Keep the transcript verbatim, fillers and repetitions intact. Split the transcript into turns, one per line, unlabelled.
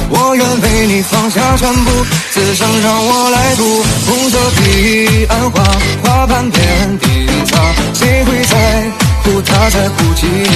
我愿为你放下全部，此生让我来读。红色彼岸花，花瓣遍地茶，谁会在乎他在乎几年？